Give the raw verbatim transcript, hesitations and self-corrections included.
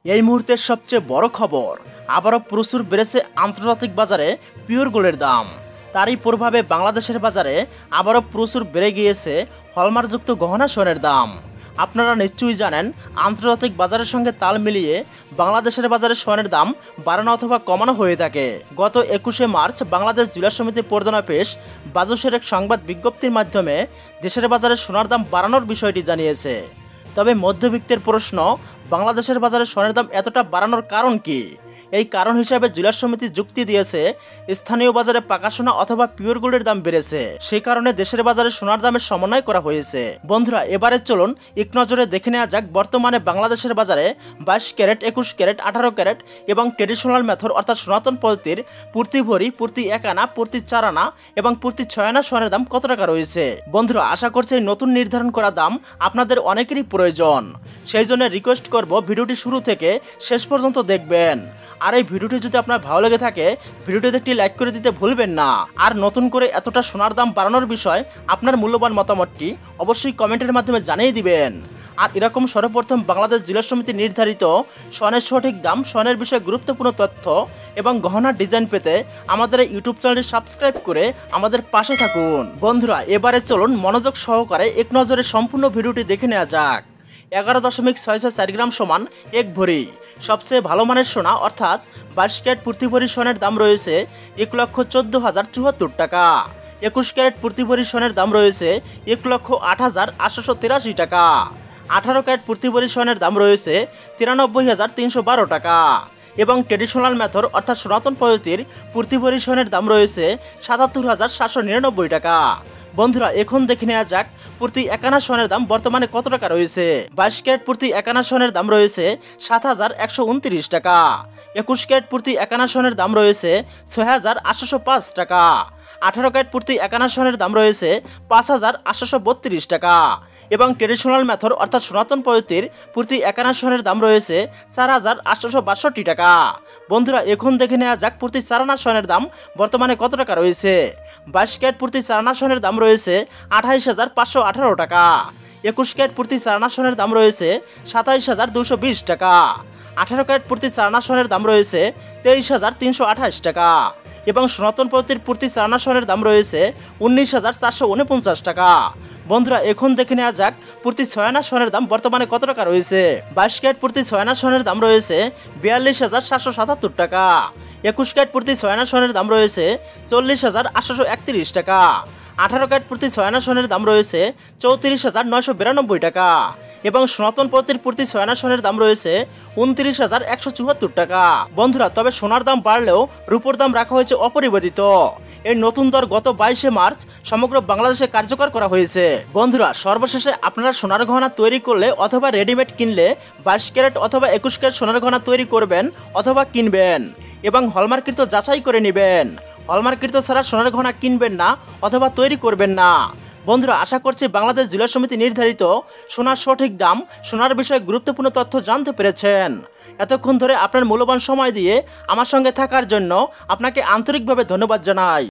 এই মুহূর্তের সবচেয়ে বড় খবর, আবারও প্রচুর বেড়েছে আন্তর্জাতিক বাজারে পিওর গোল্ডের দাম। তারই প্রভাবে বাংলাদেশের বাজারে আবারও প্রচুর বেড়ে গিয়েছে হলমার্কযুক্ত গহনা সোনের দাম। আপনারা নিশ্চয়ই জানেন, আন্তর্জাতিক বাজারের সঙ্গে তাল মিলিয়ে বাংলাদেশের বাজারে সোনের দাম বাড়ানো অথবা কমানো হয়ে থাকে। গত একুশে মার্চ বাংলাদেশ জুয়েলার্স সমিতি প্রধান অফিস বাজসের এক সংবাদ বিজ্ঞপ্তির মাধ্যমে দেশের বাজারে সোনার দাম বাড়ানোর বিষয়টি জানিয়েছে। তবে মধ্যবিত্তের প্রশ্ন, বাংলাদেশের বাজারে সোনার দাম এতটা বাড়ানোর কারণ কি? এই কারণ হিসাবে জুয়েলার্স সমিতি যুক্তি দিয়েছে, স্থানীয় বাজারে পাকা সোনা অথবা পিওর গোল্ডের দাম বেড়েছে, সেই কারণে দেশের বাজারে সোনার দামের সমন্বয় করা হয়েছে। বন্ধুরা, এবারে চলুন এক নজরে দেখে নেওয়া যাক বর্তমানে বাংলাদেশের বাজারে বাইশ ক্যারেট, একুশ ক্যারেট, আঠারো ক্যারেট এবং ট্রেডিশনাল মেথড অর্থাৎ সনাতন পদ্ধতির প্রতি ভরি, প্রতি এক আনা, প্রতি চার আনা এবং প্রতি ছয় আনা সোনার দাম কত টাকা রয়েছে। বন্ধুরা, আশা করছি এই নতুন নির্ধারণ করা দাম আপনাদের অনেকেরই প্রয়োজন। সেই জন্য রিকোয়েস্ট করব ভিডিওটি শুরু থেকে শেষ পর্যন্ত দেখবেন। আর এই ভিডিওটি যদি আপনার ভালো লেগে থাকে, ভিডিওটিতে একটি লাইক করে দিতে ভুলবেন না। আর নতুন করে এতটা সোনার দাম বাড়ানোর বিষয় আপনার মূল্যবান মতামতটি অবশ্যই কমেন্টের মাধ্যমে জানিয়ে দিবেন। আর এরকম সর্বপ্রথম বাংলাদেশ জুয়েলার্স সমিতি নির্ধারিত স্বর্ণের সঠিক দাম, স্বর্ণের বিষয়ে গুরুত্বপূর্ণ তথ্য এবং গহনার ডিজাইন পেতে আমাদের এই ইউটিউব চ্যানেলটি সাবস্ক্রাইব করে আমাদের পাশে থাকুন। বন্ধুরা, এবারে চলুন মনোযোগ সহকারে এক নজরে সম্পূর্ণ ভিডিওটি দেখে নেওয়া যাক। এগারো দশমিক ছয় ছয় চার গ্রাম সমান এক ভরি সবচেয়ে ভালো মানের সোনা অর্থাৎ বাইশ ক্যারেট প্রতি ভরি সোনের দাম রয়েছে এক লক্ষ চোদ্দ হাজার চুয়াত্তর টাকা। একুশ ক্যারেট প্রতি ভরি সোনের দাম রয়েছে এক লক্ষ আট হাজার আটশোশো তিরাশি টাকা। আঠারো ক্যারেট প্রতি ভরি সোনের দাম রয়েছে তিরানব্বই হাজার তিনশো বারো টাকা। এবং ট্রেডিশনাল মেথড অর্থাৎ সনাতন পদ্ধতির প্রতি ভরি সোনের দাম রয়েছে সাতাত্তর হাজার সাতশো নিরানব্বই টাকা। বন্ধুরা, এখন দেখে নেওয়া যাক প্রতি এক আনা সোনের দাম বর্তমানে কত টাকা রয়েছে। বাইশ ক্যারেট প্রতি এক আনা সোনের দাম রয়েছে সাত হাজার একশো উনত্রিশ টাকা। একুশ ক্যারেট প্রতি এক আনা সোনের দাম রয়েছে ছয় হাজার আটশোশো পাঁচ টাকা। আঠারো ক্যারেট প্রতি এক আনা সোনের দাম রয়েছে পাঁচ হাজার আটশোশো বত্রিশ টাকা। এবং ট্রেডিশনাল মেথড অর্থাৎ সনাতন পদ্ধতির প্রতি এক আনা সোনের দাম রয়েছে চার হাজার আটশোশো বাষট্টি টাকা। বন্ধুরা, এখন দেখে নেওয়া যাক প্রতি চার আনা সোনের দাম বর্তমানে কত টাকা রয়েছে। বাইশ ক্যারেট প্রতি চার আনা সোনের দাম রয়েছে আঠাইশ হাজার পাঁচশো আঠারো টাকা। একুশ ক্যারেট প্রতি চার আনা সোনের দাম রয়েছে সাতাইশ হাজার দুশো বিশ টাকা। আঠারো ক্যারেট প্রতি চার আনা সোনের দাম রয়েছে তেইশ হাজার তিনশো আঠাশ টাকা। এবং সনাতন পদ্ধতির প্রতি চার আনা সোনের দাম রয়েছে উনিশ হাজার চারশো উনপঞ্চাশ টাকা। বন্ধুরা, এখন দেখে নেওয়া যাক প্রতি ছয় আনা সোনের দাম বর্তমানে কত টাকা রয়েছে। বাইশ ক্যারেট প্রতি ছয় আনা সোনের দাম রয়েছে বিয়াল্লিশ হাজার সাতশো সাতাত্তর টাকা। একুশ ক্যারেট প্রতি ছয় আনা সোনের দাম রয়েছে চল্লিশ হাজার আটশোশো একত্রিশ টাকা। আঠারো ক্যারেট প্রতি ছয় আনা সোনের দাম রয়েছে চৌত্রিশ হাজার নয়শো বিরানব্বই টাকা। এবং সনাতন পদ্ধতির প্রতি ছয় আনা সোনের দাম রয়েছে উনত্রিশ হাজার একশো চুয়াত্তর টাকা। বন্ধুরা, তবে সোনার দাম বাড়লেও রূপোর দাম রাখা হয়েছে অপরিবর্তিত। এই নতুন দর গত বাইশে মার্চ সমগ্র বাংলাদেশে কার্যকর করা হয়েছে। বন্ধুরা, সর্বশেষে আপনারা সোনার গহনা তৈরি করলে অথবা রেডিমেড কিনলে বাইশ ক্যারেট অথবা একুশ ক্যারেট সোনার গহনা তৈরি করবেন অথবা কিনবেন এবং হলমার্ককৃত যাচাই করে নেবেন। হলমার্ককৃত ছাড়া সোনার গহনা কিনবেন না অথবা তৈরি করবেন না। বন্ধুরা, আশা করছি বাংলাদেশ জুয়েলার্স সমিতি নির্ধারিত সোনার সঠিক দাম, সোনার বিষয়ে গুরুত্বপূর্ণ তথ্য জানতে পেরেছেন। এতক্ষণ ধরে আপনার মূল্যবান সময় দিয়ে আমার সঙ্গে থাকার জন্য আপনাকে আন্তরিকভাবে ধন্যবাদ জানাই।